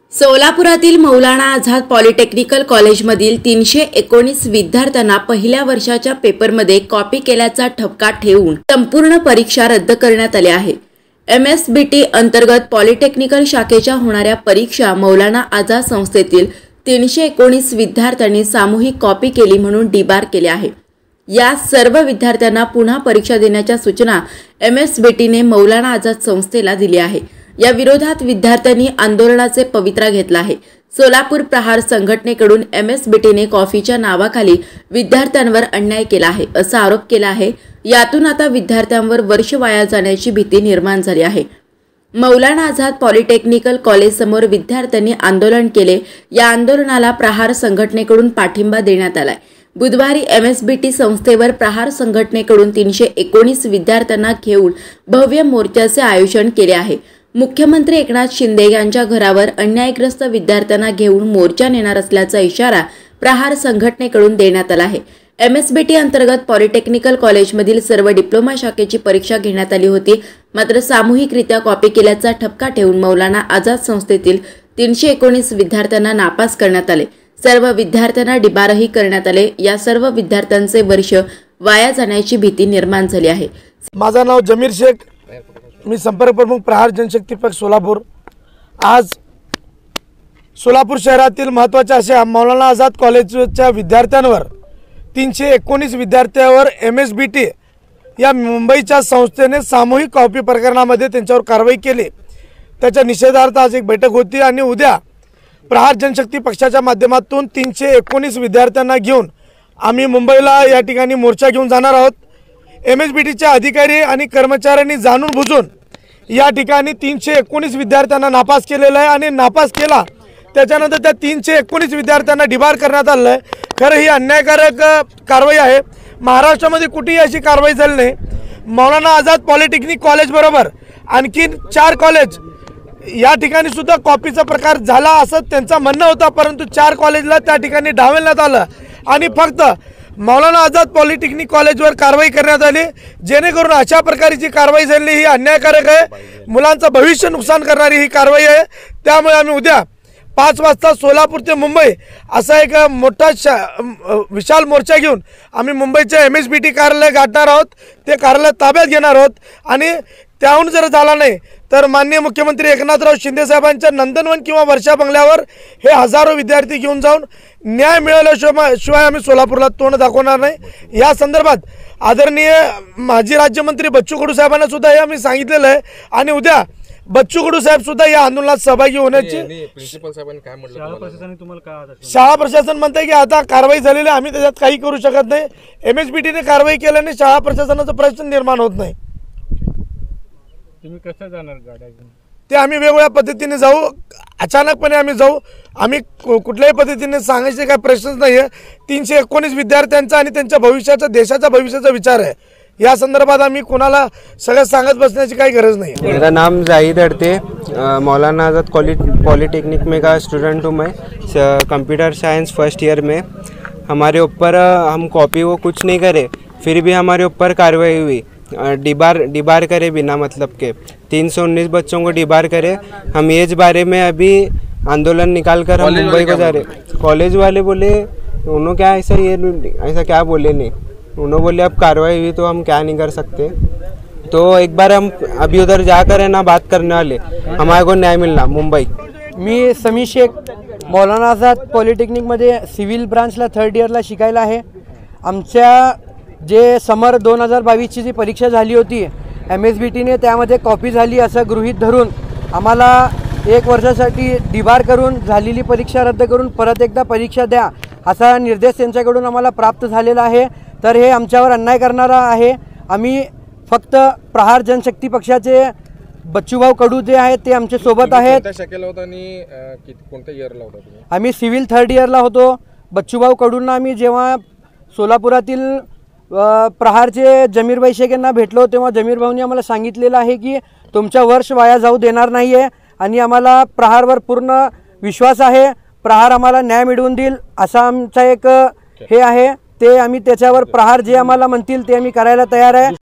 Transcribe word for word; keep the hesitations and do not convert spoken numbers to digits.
सोलापुरातील Maulana Azad polytechnical कॉलेजमधील तीनशे एकोणीस विद्यार्थ्यांना पहिल्या वर्षाच्या पेपरमध्ये कॉपी केल्याचा ठपका ठेवून संपूर्ण परीक्षा रद्द करण्यात आली आहे। एम एस बी टी अंतर्गत पॉलिटेक्निकल शाखेच्या होणाऱ्या परीक्षा मौलाना आझाद संस्थेतील तीनशे एकोणीस विद्यार्थ्यांनी सामूहिक कॉपी केली म्हणून डिबार केले आहे। या सर्व विद्यार्थ्यांना पुन्हा परीक्षा देण्याच्या सूचना एम एस बी टीने मौलाना आझाद संस्थेला दिली आहे। या विरोधात विद्यार्थ्यांनी आंदोलनाचे पवित्रा घेतला आहे। सोलापूर प्रहार संघटनेकडून एम एस बी टीने कॉफीच्या नावाखाली विद्यार्थ्यांवर अन्याय केला आहे असा आरोप केला आहे। यातून आता विद्यार्थ्यांवर वर्ष वाया जाण्याची भीती निर्माण झाली आहे। मौलाना आझाद पॉलिटेक्निकल कॉलेज समोर विद्यार्थ्यांनी आंदोलन केले। या आंदोलनाला प्रहार संघटनेकडून पाठिंबा देण्यात आलाय। बुधवारी एम एस बी टी संस्थेवर प्रहार संघटनेकडून तीनशे एकोणीस विद्यार्थ्यांना घेऊन भव्य मोर्चाचे आयोजन केले आहे। मुख्यमंत्री एकनाथ शिंदे यांच्या घरावर अन्यायग्रस्त विद्यार्थ्यांना घेऊन मोर्चा नेणार असल्याचा इशारा प्रहार संघटनेकडून देण्यात आला आहे। एम एस बी टी अंतर्गत पॉलिटेक्निकल कॉलेजमधील सर्व डिप्लोमा शाखेची परीक्षा घेण्यात आली होती, मात्र सामूहिकरित्या कॉपी केल्याचा ठपका ठेवून मौलाना आझाद संस्थेतील तीनशे एकोणीस विद्यार्थ्यांना नापास करण्यात आले। सर्व विद्यार्थ्यांना डिबारही करण्यात आले। या सर्व विद्यार्थ्यांचे वर्ष वाया जाण्याची भीती निर्माण झाली आहे। माझं नाव जमीर शेख, मी संपर्क प्रमुख प्रहार जनशक्ती पक्ष सोलापूर। आज सोलापूर शहरातील महत्त्वाच्या अशा मौलाना आझाद कॉलेजच्या विद्यार्थ्यांवर तीनशे एकोणीस विद्यार्थ्यांवर एम एस बी टी या मुंबईच्या संस्थेने सामूहिक कॉपी प्रकरणामध्ये त्यांच्यावर कारवाई केली। त्याच्या निषेधार्थ आज एक बैठक होती आणि उद्या प्रहार जनशक्ती पक्षाच्या माध्यमातून तीनशे एकोणीस विद्यार्थ्यांना घेऊन आम्ही मुंबईला या ठिकाणी मोर्चा घेऊन जाणार आहोत। एम एस बी टीच्या अधिकारी आणि कर्मचाऱ्यांनी जाणून बुजून या ठिकाणी तीनशे एकोणीस विद्यार्थ्यांना नापास केलेला आहे आणि नापास केला त्याच्यानंतर त्या तीनशे एकोणीस विद्यार्थ्यांना डिबार करण्यात आलं आहे। खरं ही अन्यायकारक कारवाई आहे। महाराष्ट्रामध्ये कुठेही अशी कारवाई झाली नाही। मौलाना आझाद पॉलिटेक्निक कॉलेज बरोबर आणखीन चार कॉलेज या ठिकाणी सुद्धा कॉपीचा प्रकार झाला असं त्यांचं म्हणणं होतं, परंतु चार कॉलेजला त्या ठिकाणी डावलण्यात आलं आणि फक्त मौलाना आझाद पॉलिटेक्निक कॉलेजवर कारवाई करण्यात आली, जेणेकरून अशा प्रकारची कारवाई झाली ही अन्यायकारक आहे। मुलांचं भविष्य नुकसान करणारी ही कारवाई आहे। त्यामुळे आम्ही उद्या पाच वाजता सोलापूर ते मुंबई असा एक मोठा शा विशाल मोर्चा घेऊन आम्ही मुंबईच्या एम एस बी टी कार्यालय गाठणार आहोत। ते कार्यालय ताब्यात घेणार आहोत आणि त्याहून जर झाला नाही तर माननीय मुख्यमंत्री एकनाथराव शिंदे साहेबांच्या नंदनवन किंवा वर्षा बंगल्यावर हे हजारो विद्यार्थी घेऊन जाऊन न्याय मिळाल्याशिवाय शिवाय आम्ही सोलापूरला तोंड दाखवणार नाही। या संदर्भात आदरणीय माजी राज्यमंत्री बच्चू कडू साहेबांना सुद्धा हे आम्ही सांगितलेलं आहे आणि उद्या बच्चू कडू साहेब सुद्धा या आंदोलनात सहभागी होण्याची प्रिन्सिपल साहेबांनी काय म्हटलं? शाळा प्रशासनाने तुम्हाला काय शाळा प्रशासन म्हणते की आता कारवाई झालेली, आम्ही त्याच्यात काही करू शकत नाही। एम एस बी टीने कारवाई केल्याने शाळा प्रशासनाचा प्रश्न निर्माण होत नाही। तुम्ही कसं जाणार गाड्या घेऊन? ते आम्ही वेगवेगळ्या पद्धतीने जाऊ, अचानकपणे आम्ही जाऊ। आम्ही कुठल्याही पद्धतीने सांगायचे काही प्रश्नच नाही आहे। तीनशे एकोणीस विद्यार्थ्यांचा आणि त्यांच्या भविष्याचा देशाच्या भविष्याचा विचार आहे। या संदर्भात आम्ही कोणाला सगळं सांगत बसण्याची काही गरज नहीं है। मेरा नाम जाहिद अड़ते, मौलाना आज़ाद पॉलिटेक्निक में का स्टूडेंट हूँ मैं, कंप्यूटर साइंस फर्स्ट ईयर में। हमारे ऊपर हम कॉपी वो कुछ नहीं करे, फिर भी हमारे ऊपर कार्रवाई हुई। डिबार डिबार करे बिना मतलब के तीन सौ उन्नीस बच्चों को डिबार करे। हम एज बारे में अभी आंदोलन निकाल कर हम मुंबई को जा रहे। कॉलेज वाले बोले उन्होंने क्या ऐसा ये ऐसा क्या बोले नहीं, उन्होंने बोले अब कार्रवाई हुई तो हम क्या नहीं कर सकते। तो एक बार हम अभी उधर जाकर है ना बात करने वाले, हमारे को न्याय मिलना मुंबई। मी समी शेख मौलाना आझाद पॉलिटेक्निकमध्ये सिव्हिल ब्रांचला थर्ड इयरला शिकायला आहे। आमच्या जे समर दोन हजार बावीसची जी परीक्षा झाली होती एम एस बी टीने त्यामध्ये कॉपी झाली असं गृहीत धरून आम्हाला एक वर्षासाठी डिबार करून झालेली परीक्षा रद्द करून परत एकदा परीक्षा द्या असा निर्देश त्यांच्याकडून आम्हाला प्राप्त झालेला आहे। तर हे आमच्यावर अन्याय करणारा आहे। आम्ही फक्त प्रहार जनशक्ती पक्षाचे बच्चूभाऊ कडू जे आहेत ते आमच्या सोबत आहेत। कोणत्या इयरला होता तुम्ही? आम्ही सिव्हिल थर्ड इयरला होतो। बच्चूभाऊ कडूंना आम्ही जेव्हा सोलापुरातील प्रहारचे जमीर भाई शेख यांना भेटलो तेव्हा जमीर भाऊंनी आम्हाला सांगितलेलं आहे की तुमच्या वर्ष वाया जाऊ देणार नाही आहे आणि आम्हाला प्रहारवर पूर्ण विश्वास आहे। प्रहार आम्हाला न्याय मिळवून देईल असा आमचा एक हे आहे। ते आम्ही त्याच्यावर प्रहार जे आम्हाला म्हणतील ते आम्ही करायला तयार आहे।